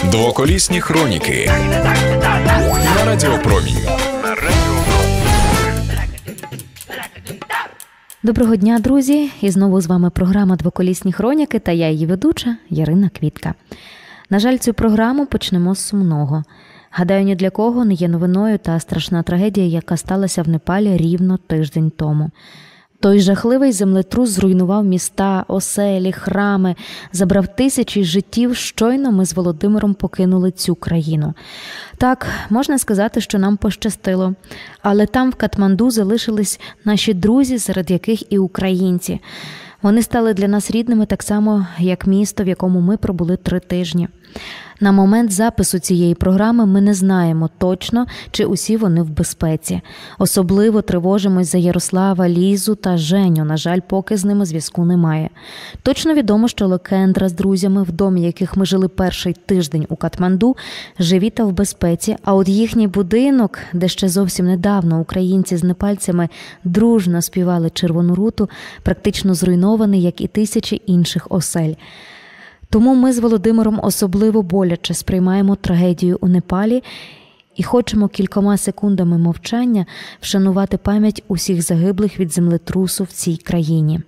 Двоколісні хроніки на Радіо Промінь. Доброго дня, друзі! І знову з вами програма «Двоколісні хроніки» та я її ведуча Ярина Квітка. На жаль, цю програму почнемо з сумного. Гадаю, ні для кого не є новиною та страшна трагедія, яка сталася в Непалі рівно тиждень тому. Той жахливий землетрус зруйнував міста, оселі, храми, забрав тисячі життів. Щойно ми з Володимиром покинули цю країну. Так, можна сказати, що нам пощастило. Але там, в Катманду, залишились наші друзі, серед яких і українці. Вони стали для нас рідними так само, як місто, в якому ми пробули 3 тижні. На момент запису цієї програми ми не знаємо точно, чи усі вони в безпеці. Особливо тривожимось за Ярослава, Лізу та Женю. На жаль, поки з ними зв'язку немає. Точно відомо, що Локендра з друзями, в домі яких ми жили перший тиждень у Катманду, живі та в безпеці. А от їхній будинок, де ще зовсім недавно українці з непальцями дружно співали «Червону руту», практично зруйнований, як і тисячі інших осель. Тому ми з Володимиром особливо боляче сприймаємо трагедію у Непалі і хочемо кількома секундами мовчання вшанувати пам'ять усіх загиблих від землетрусу в цій країні.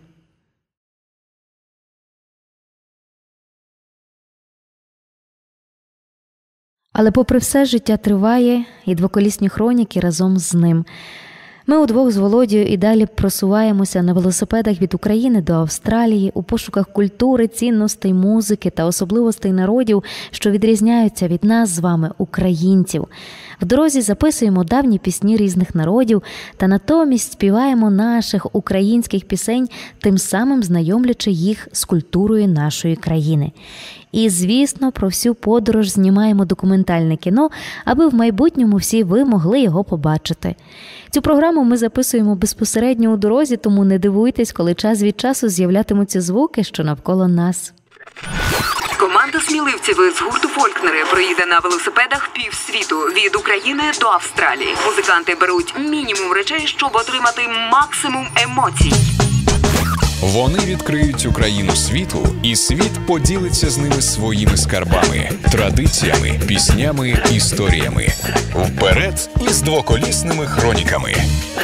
Але попри все, життя триває, і двоколісні хроніки разом з ним. Ми удвох з Володією і далі просуваємося на велосипедах від України до Австралії у пошуках культури, цінностей, музики та особливостей народів, що відрізняються від нас з вами, українців. В дорозі записуємо давні пісні різних народів та натомість співаємо наших українських пісень, тим самим знайомлячи їх з культурою нашої країни. І, звісно, про всю подорож знімаємо документальне кіно, аби в майбутньому всі ви могли його побачити. Цю програму ми записуємо безпосередньо у дорозі, тому не дивуйтесь, коли час від часу з'являтимуться звуки, що навколо нас. Команда сміливців з гурту «Фолькнери» проїде на велосипедах півсвіту від України до Австралії. Музиканти беруть мінімум речей, щоб отримати максимум емоцій. Вони відкриють Україну світу, і світ поділиться з ними своїми скарбами, традиціями, піснями, історіями. Вперед із двоколісними хроніками!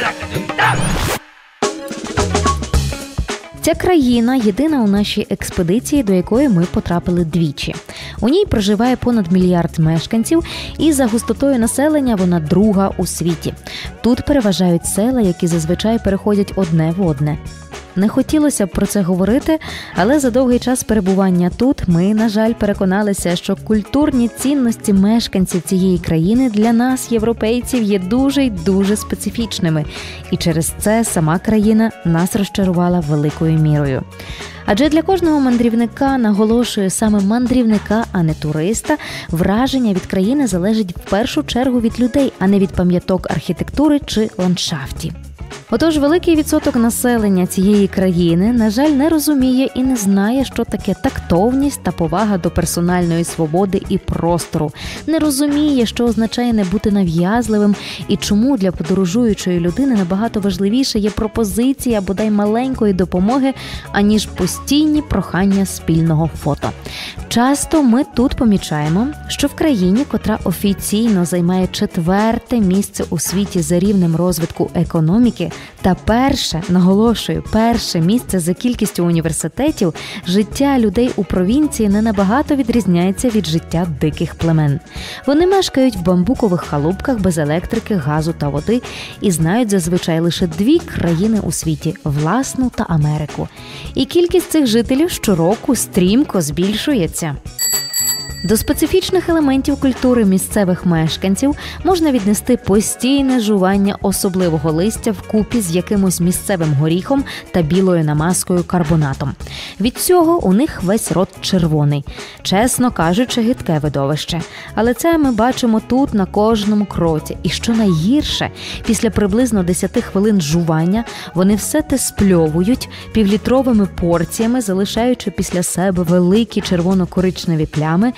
Ця країна – єдина у нашій експедиції, до якої ми потрапили двічі. У ній проживає понад 1 мільярд мешканців, і за густотою населення вона друга у світі. Тут переважають села, які зазвичай переходять одне в одне. Не хотілося б про це говорити, але за довгий час перебування тут ми, на жаль, переконалися, що культурні цінності мешканців цієї країни для нас, європейців, є дуже й дуже специфічними. І через це сама країна нас розчарувала великою мірою. Адже для кожного мандрівника, наголошую, саме мандрівника, а не туриста, враження від країни залежить в першу чергу від людей, а не від пам'яток архітектури чи ландшафтів. Отож, великий відсоток населення цієї країни, на жаль, не розуміє і не знає, що таке тактовність та повага до персональної свободи і простору. Не розуміє, що означає не бути нав'язливим і чому для подорожуючої людини набагато важливіше є пропозиція бодай маленької допомоги, аніж постійні прохання спільного фото. Часто ми тут помічаємо, що в країні, котра офіційно займає 4-те місце у світі за рівнем розвитку економіки, та перше місце за кількістю університетів, життя людей у провінції не набагато відрізняється від життя диких племен. Вони мешкають в бамбукових халупках без електрики, газу та води і знають зазвичай лише 2 країни у світі – власну та Америку. І кількість цих жителів щороку стрімко збільшується. До специфічних елементів культури місцевих мешканців можна віднести постійне жування особливого листя вкупі з якимось місцевим горіхом та білою намазкою карбонатом. Від цього у них весь рот червоний. Чесно кажучи, гидке видовище. Але це ми бачимо тут на кожному кроці. І що найгірше, після приблизно 10 хвилин жування вони все те спльовують півлітровими порціями, залишаючи після себе великі червоно-коричневі плями,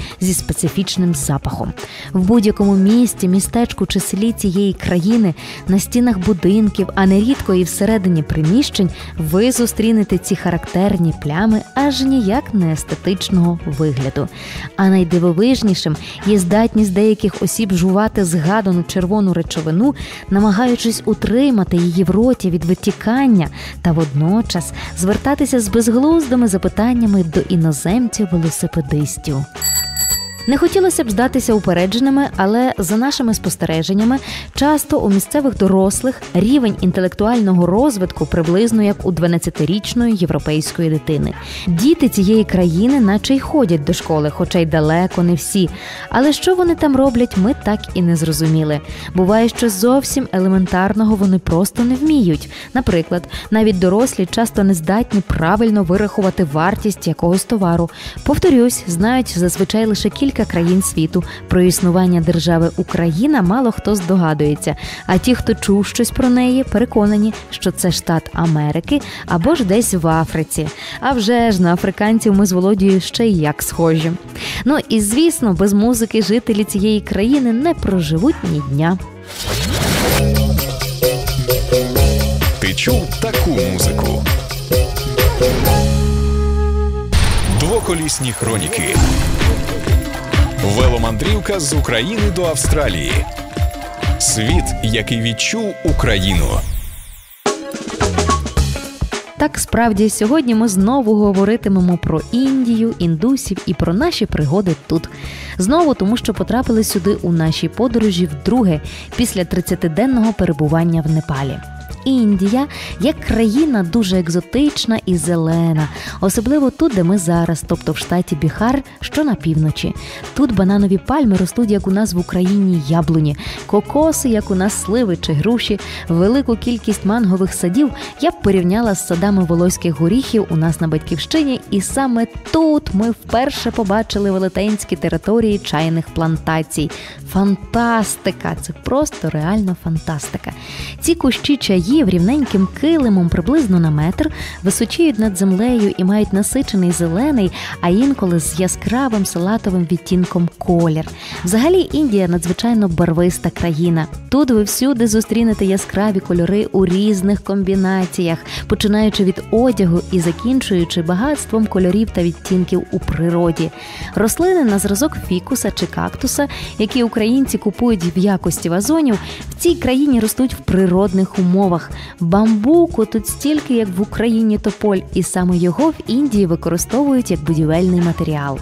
зі специфічним запахом. В будь-якому місті, містечку чи селі цієї країни, на стінах будинків, а нерідко і всередині приміщень, ви зустрінете ці характерні плями аж ніяк не естетичного вигляду. А найдивовижнішим є здатність деяких осіб жувати згадану червону речовину, намагаючись утримати її в роті від витікання та водночас звертатися з безглуздими запитаннями до іноземців-велосипедистів. Не хотілося б здатися упередженими, але за нашими спостереженнями, часто у місцевих дорослих рівень інтелектуального розвитку приблизно як у 12-річної європейської дитини. Діти цієї країни наче й ходять до школи, хоча й далеко не всі. Але що вони там роблять, ми так і не зрозуміли. Буває, що зовсім елементарного вони просто не вміють. Наприклад, навіть дорослі часто не здатні правильно вирахувати вартість якогось товару. Повторюсь, знають зазвичай лише кілька країн світу. Про існування держави Україна мало хто здогадується, а ті, хто чув щось про неї, переконані, що це штат Америки або ж десь в Африці. А вже ж на африканців ми з Володією ще й як схожі. Ну і, звісно, без музики жителі цієї країни не проживуть ні дня. Ти чув таку музику? Двоколісні хроніки. Веломандрівка з України до Австралії. Світ, який відчув Україну. Так, справді, сьогодні ми знову говоритимемо про Індію, індусів і про наші пригоди тут. Знову тому, що потрапили сюди у нашій подорожі вдруге, після 30-денного перебування в Непалі. Індія як країна дуже екзотична і зелена, особливо тут, де ми зараз, тобто в штаті Біхар, що на півночі. Тут бананові пальми ростуть, як у нас в Україні яблуні, кокоси, як у нас сливи чи груші, велику кількість мангових садів я б порівняла з садами волоських горіхів у нас на батьківщині, і саме тут ми вперше побачили велетенські території чайних плантацій. Фантастика! Це просто реально фантастика. Ці кущі чаїв рівненьким килимом приблизно на метр височіють над землею і мають насичений зелений, а інколи з яскравим салатовим відтінком колір. Взагалі Індія надзвичайно барвиста країна. Тут ви всюди зустрінете яскраві кольори у різних комбінаціях, починаючи від одягу і закінчуючи багатством кольорів та відтінків у природі. Рослини на зразок фікуса чи кактуса, які українці купують в якості вазонів, в цій країні ростуть в природних умовах. Бамбуку тут стільки, як в Україні тополь, і саме його в Індії використовують як будівельний матеріал.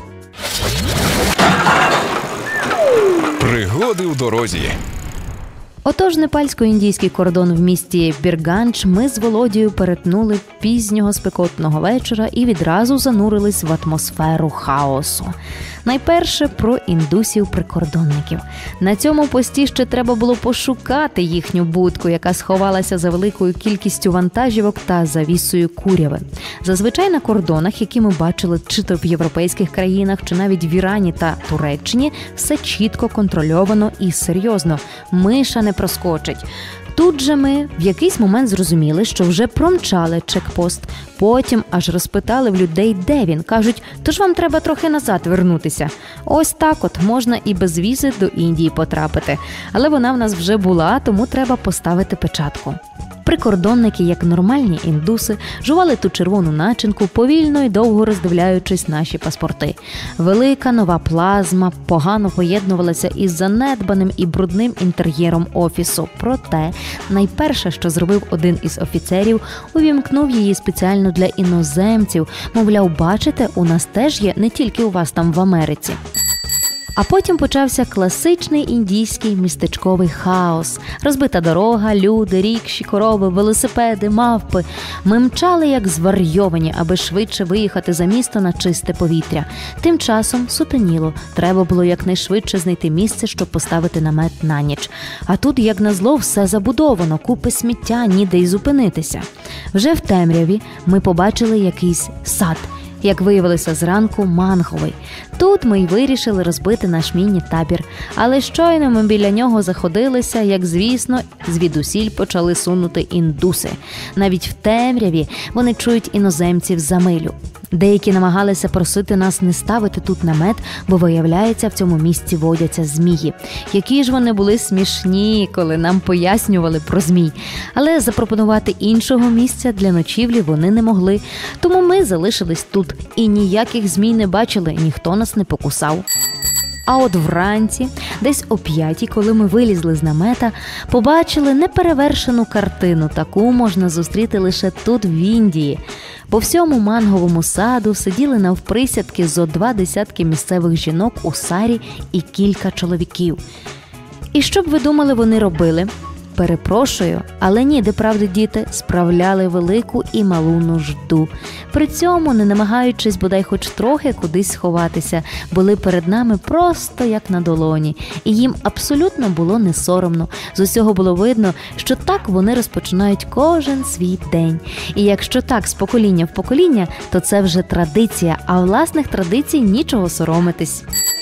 Пригоди у дорозі. Отож, непальсько-індійський кордон в місті Бірганч ми з Володією перетнули пізнього спекотного вечора і відразу занурились в атмосферу хаосу. Найперше про індусів-прикордонників. На цьому пості ще треба було пошукати їхню будку, яка сховалася за великою кількістю вантажівок та завісою куряви. Зазвичай на кордонах, які ми бачили чи то в європейських країнах, чи навіть в Ірані та Туреччині, все чітко, контрольовано і серйозно. Миша не проскочить. Тут же ми в якийсь момент зрозуміли, що вже промчали чекпост. Потім аж розпитали в людей, де він. Кажуть, тож вам треба трохи назад вернутися. Ось так от можна і без візи до Індії потрапити. Але вона в нас вже була, тому треба поставити печатку. Прикордонники, як нормальні індуси, жували ту червону начинку, повільно і довго роздивляючись наші паспорти. Велика нова плазма погано поєднувалася із занедбаним і брудним інтер'єром офісу. Проте, найперше, що зробив один із офіцерів, увімкнув її спеціально для іноземців. Мовляв, бачите, у нас теж є, не тільки у вас там в Америці. А потім почався класичний індійський містечковий хаос. Розбита дорога, люди, рікші, корови, велосипеди, мавпи. Ми мчали як зварйовані, аби швидше виїхати за місто на чисте повітря. Тим часом сутеніло. Треба було якнайшвидше знайти місце, щоб поставити намет на ніч. А тут, як назло, все забудовано, купи сміття, ніде й зупинитися. Вже в темряві ми побачили якийсь сад. Як виявилося зранку, манговий. Тут ми й вирішили розбити наш міні-табір. Але щойно ми біля нього заходилися, як, звісно, звідусіль почали сунути індуси. Навіть в темряві вони чують іноземців за милю. Деякі намагалися просити нас не ставити тут намет, бо, виявляється, в цьому місці водяться змії. Які ж вони були смішні, коли нам пояснювали про змій. Але запропонувати іншого місця для ночівлі вони не могли. Тому ми залишились тут і ніяких змій не бачили, ніхто нас не покусав. А от вранці, десь о 5-й, коли ми вилізли з намета, побачили неперевершену картину. Таку можна зустріти лише тут, в Індії. По всьому манговому саду сиділи навприсядки зо 20 місцевих жінок у сарі і кілька чоловіків. І що б ви думали, вони робили? Перепрошую, але ні, де правди діти, справляли велику і малу нужду. При цьому, не намагаючись бодай хоч трохи кудись сховатися, були перед нами просто як на долоні. І їм абсолютно було не соромно. З усього було видно, що так вони розпочинають кожен свій день. І якщо так з покоління в покоління, то це вже традиція, а власних традицій нічого соромитись.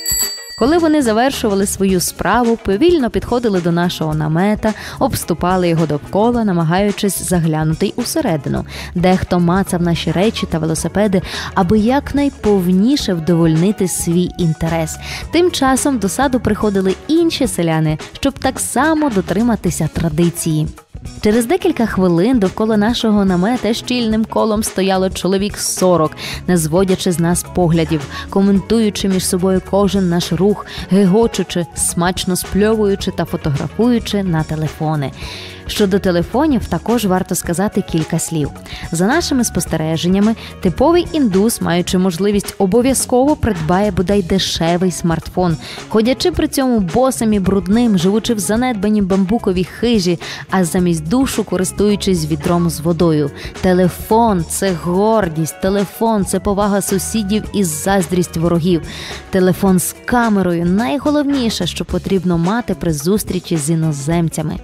Коли вони завершували свою справу, повільно підходили до нашого намета, обступали його довкола, намагаючись заглянути й усередину. Дехто мацав наші речі та велосипеди, аби якнайповніше вдовольнити свій інтерес. Тим часом до саду приходили інші селяни, щоб так само дотриматися традиції. Через декілька хвилин довкола нашого намета щільним колом стояло чоловік 40, не зводячи з нас поглядів, коментуючи між собою кожен наш рух, гегочучи, смачно спльовуючи та фотографуючи на телефони. Щодо телефонів, також варто сказати кілька слів. За нашими спостереженнями, типовий індус, маючи можливість, обов'язково придбає бодай дешевий смартфон, ходячи при цьому босим і брудним, живучи в занедбаній бамбуковій хижі, а замість душу користуючись відром з водою. Телефон – це гордість, телефон – це повага сусідів і заздрість ворогів. Телефон з камерою – найголовніше, що потрібно мати при зустрічі з іноземцями.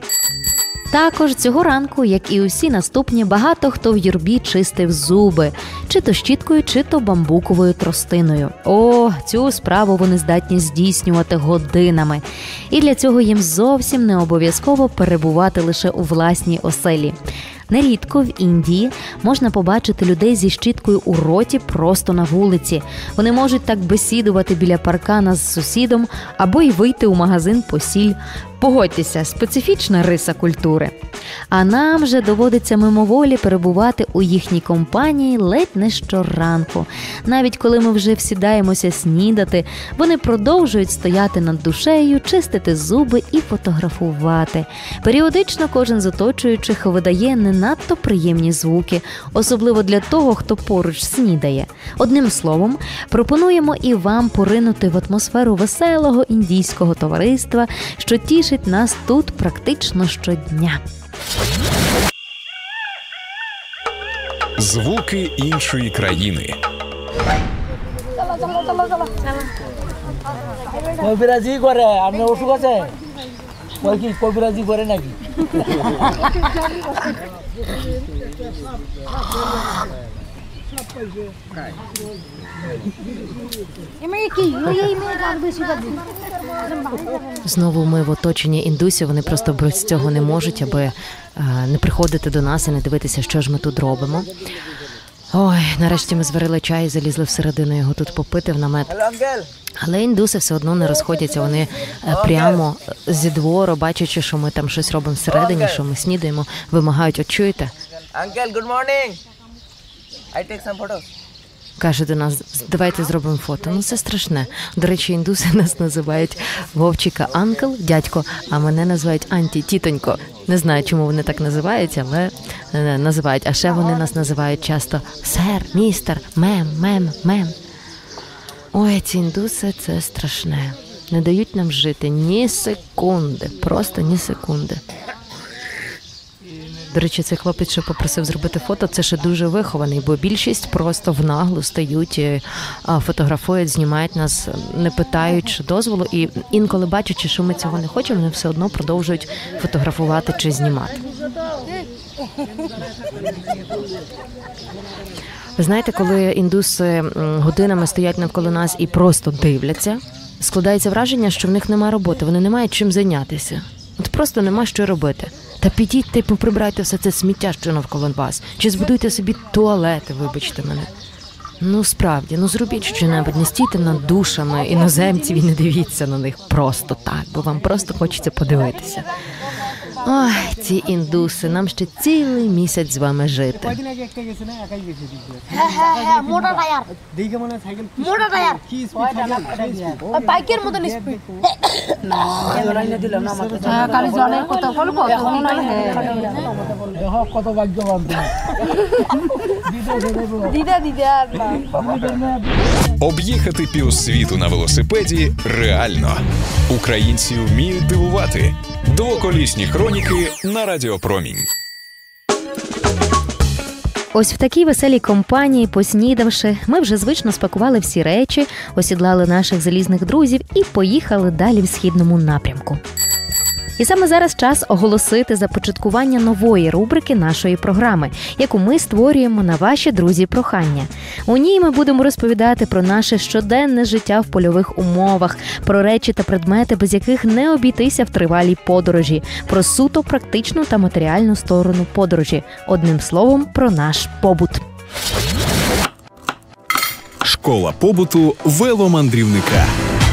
Також цього ранку, як і усі наступні, багато хто в юрбі чистив зуби, чи то щіткою, чи то бамбуковою тростиною. О, цю справу вони здатні здійснювати годинами. І для цього їм зовсім не обов'язково перебувати лише у власній оселі. Нерідко в Індії можна побачити людей зі щіткою у роті просто на вулиці. Вони можуть так бесідувати біля паркана з сусідом або й вийти у магазин по сіль. Погодьтеся, специфічна риса культури. А нам же доводиться мимоволі перебувати у їхній компанії ледь не щоранку. Навіть коли ми вже всідаємося снідати, вони продовжують стояти над душею, чистити зуби і фотографувати. Періодично кожен з оточуючих видає не надто приємні звуки, особливо для того, хто поруч снідає. Одним словом, пропонуємо і вам поринути в атмосферу веселого індійського товариства, що тішить нас тут практично щодня. Звуки іншої країни. কবিরাজি করে আপনার অসুখ আছে কই কি কবিরাজি করে নাকি Знову ми в оточенні індусів, вони просто без цього не можуть, аби не приходити до нас і не дивитися, що ж ми тут робимо. Ой, нарешті ми зварили чай і залізли всередину його тут попити в намет. Але індуси все одно не розходяться, вони прямо зі двору, бачачи, що ми там щось робимо всередині, що ми снідаємо, вимагають: от чуєте? Uncle, good morning. I take some photos. Каже до нас: давайте зробимо фото. Ну це страшне. До речі, індуси нас називають Вовчика анкл, дядько, а мене називають анті, тітонько. Не знаю, чому вони так називають, але називають. А ще вони нас називають часто сер, містер, мем. Ой, ці індуси – це страшне. Не дають нам жити ні секунди, просто ні секунди. До речі, цей хлопець, що попросив зробити фото, це ще дуже вихований, бо більшість просто в наглу стають, фотографують, знімають нас, не питаючи дозволу, і інколи бачачи, що ми цього не хочемо, вони все одно продовжують фотографувати чи знімати. Ви знаєте, коли індуси годинами стоять навколо нас і просто дивляться, складається враження, що в них немає роботи, вони не мають чим зайнятися. От просто нема що робити. Та підіть та й поприбирайте все це сміття, що навколо вас. Чи збудуйте собі туалети, вибачте мене. Справді, зробіть щонебудь, не стійте над душами іноземців і не дивіться на них просто так, бо вам просто хочеться подивитися. Ой, ці індуси, нам ще цілий місяць з вами жити. মোটা টায়ার মোটা টায়ার বাইকের মতন স্পিড খালি জলের কথা বলবো কত ভাগ্যবান দিদা দিদা Об'їхати півсвіту на велосипеді реально. Українці вміють дивувати. Двоколісні хроніки на Радіо Промінь. Ось в такій веселій компанії, поснідавши, ми вже звично спакували всі речі, осідлали наших залізних друзів і поїхали далі в східному напрямку. І саме зараз час оголосити започаткування нової рубрики нашої програми, яку ми створюємо на ваші друзі прохання. У ній ми будемо розповідати про наше щоденне життя в польових умовах, про речі та предмети, без яких не обійтися в тривалій подорожі, про суто практичну та матеріальну сторону подорожі. Одним словом, про наш побут. Школа побуту веломандрівника.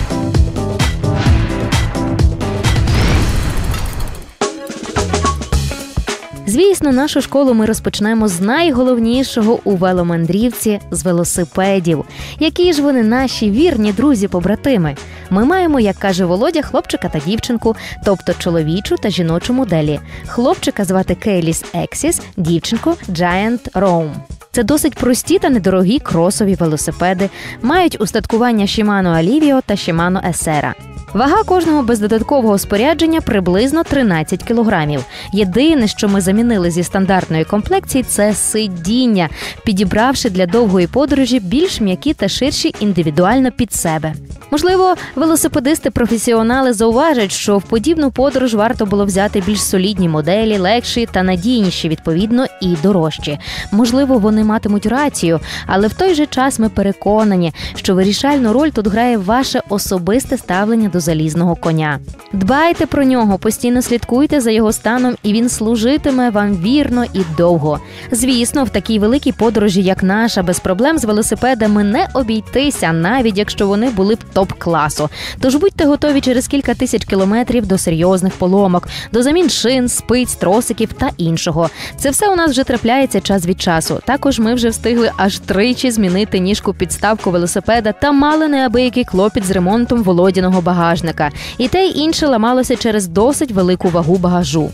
Звісно, нашу школу ми розпочнемо з найголовнішого у веломандрівці – з велосипедів. Які ж вони наші вірні друзі-побратими? Ми маємо, як каже Володя, хлопчика та дівчинку, тобто чоловічу та жіночу моделі. Хлопчика звати Кейліс Ексіс, дівчинку – Giant Roam. Це досить прості та недорогі кросові велосипеди, мають устаткування Shimano Alivio та Shimano Acera. Вага кожного без додаткового спорядження приблизно 13 кілограмів. Єдине, що ми замінили зі стандартної комплекції – це сидіння, підібравши для довгої подорожі більш м'які та ширші індивідуально під себе. Можливо, велосипедисти-професіонали зауважать, що в подібну подорож варто було взяти більш солідні моделі, легші та надійніші, відповідно, і дорожчі. Можливо, вони матимуть рацію, але в той же час ми переконані, що вирішальну роль тут грає ваше особисте ставлення до залізного коня. Дбайте про нього, постійно слідкуйте за його станом, і він служитиме вам вірно і довго. Звісно, в такій великій подорожі, як наша, без проблем з велосипедами не обійтися, навіть якщо вони були б топ-класу. Тож будьте готові через кілька тисяч кілометрів до серйозних поломок, до замін шин, спиць, тросиків та іншого. Це все у нас вже трапляється час від часу. Також ми вже встигли аж тричі змінити ніжку-підставку велосипеда та мали неабиякий клопіт з ремонтом Володіного багажника. І те й інше ламалося через досить велику вагу багажу.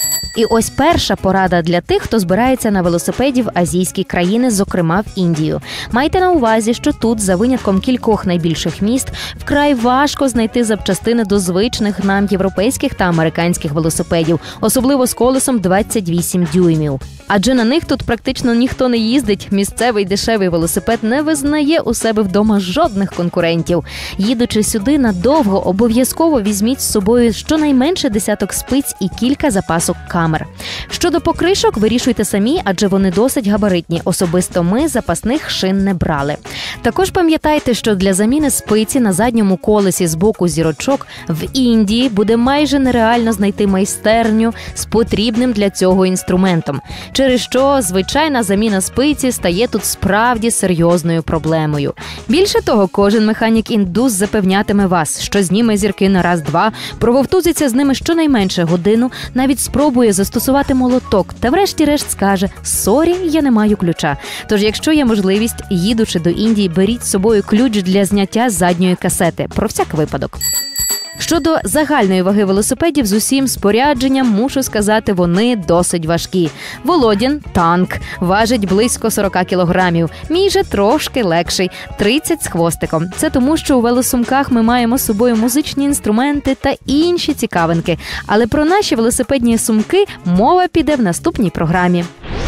І ось перша порада для тих, хто збирається на велосипеді в азійські країни, зокрема в Індію. Майте на увазі, що тут, за винятком кількох найбільших міст, вкрай важко знайти запчастини до звичних нам європейських та американських велосипедів, особливо з колесом 28 дюймів. Адже на них тут практично ніхто не їздить, місцевий дешевий велосипед не визнає у себе вдома жодних конкурентів. Їдучи сюди надовго, обов'язково візьміть з собою щонайменше десяток спиць і кілька запасок камер. Щодо покришок, вирішуйте самі, адже вони досить габаритні. Особисто ми запасних шин не брали. Також пам'ятайте, що для заміни спиці на задньому колесі з боку зірочок в Індії буде майже нереально знайти майстерню з потрібним для цього інструментом. Через що звичайна заміна спиці стає тут справді серйозною проблемою. Більше того, кожен механік-індус запевнятиме вас, що зніме зірки на раз-два, прововтузиться з ними щонайменше годину, навіть спробує застосувати молоток та врешті-решт скаже «Сорі, я не маю ключа». Тож, якщо є можливість, їдучи до Індії, беріть з собою ключ для зняття задньої касети, про всяк випадок. Щодо загальної ваги велосипедів з усім спорядженням, мушу сказати, вони досить важкі. Володін – танк, важить близько 40 кілограмів, мій же трошки легший – 30 з хвостиком. Це тому, що у велосумках ми маємо з собою музичні інструменти та інші цікавинки. Але про наші велосипедні сумки мова піде в наступній програмі.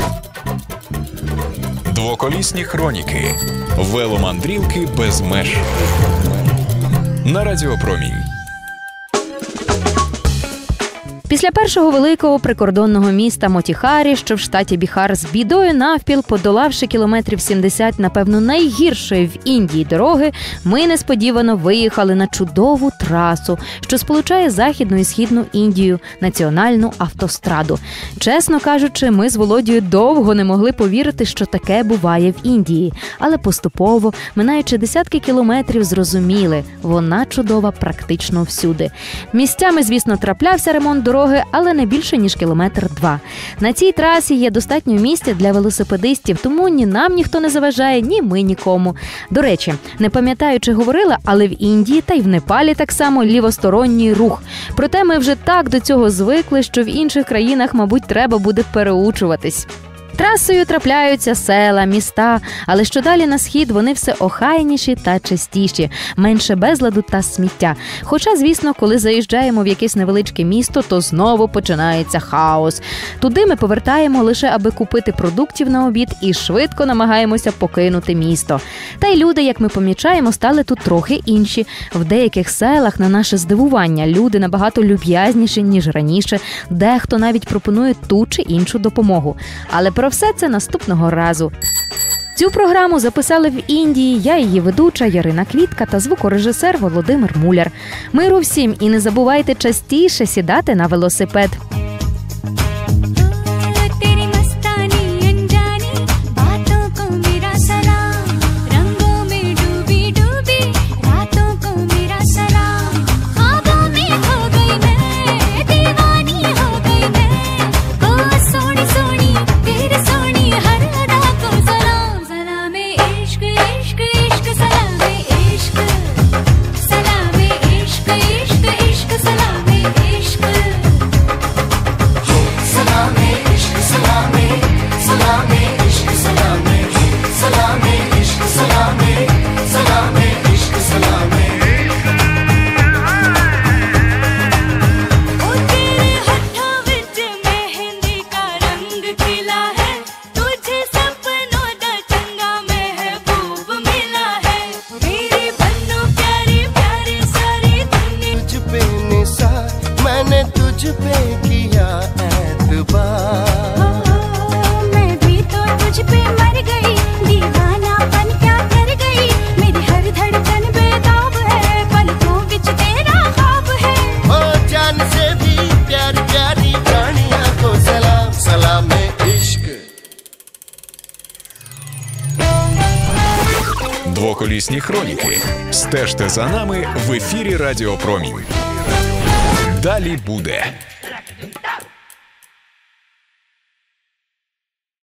Двоколісні хроніки. Веломандрівки без меж. На Радіо Промінь. Після першого великого прикордонного міста Мотіхарі, що в штаті Біхар, з бідою навпіл, подолавши кілометрів 70, напевно, найгіршої в Індії дороги, ми несподівано виїхали на чудову трасу, що сполучає Західну і Східну Індію, національну автостраду. Чесно кажучи, ми з Володією довго не могли повірити, що таке буває в Індії. Але поступово, минаючи десятки кілометрів, зрозуміли – вона чудова практично всюди. Місцями, звісно, траплявся ремонт дороги, але не більше, ніж 1-2 кілометри. На цій трасі є достатньо місця для велосипедистів, тому ні нам ніхто не заважає, ні ми нікому. До речі, не пам'ятаю, чи говорила, але в Індії та й в Непалі так само лівосторонній рух. Проте ми вже так до цього звикли, що в інших країнах, мабуть, треба буде переучуватись. Трасою трапляються села, міста, але що далі на схід, вони все охайніші та чистіші, менше безладу та сміття. Хоча, звісно, коли заїжджаємо в якесь невеличке місто, то знову починається хаос. Туди ми повертаємо лише аби купити продуктів на обід і швидко намагаємося покинути місто. Та й люди, як ми помічаємо, стали тут трохи інші. В деяких селах, на наше здивування, люди набагато люб'язніші, ніж раніше. Дехто навіть пропонує ту чи іншу допомогу. Але про все це наступного разу. Цю програму записали в Індії я, її ведуча Ярина Квітка та звукорежисер Володимир Муляр. Миру всім і не забувайте частіше сідати на велосипед. Двоколісні хроніки. Стежте за нами в ефірі Радіо Промінь. Далі буде.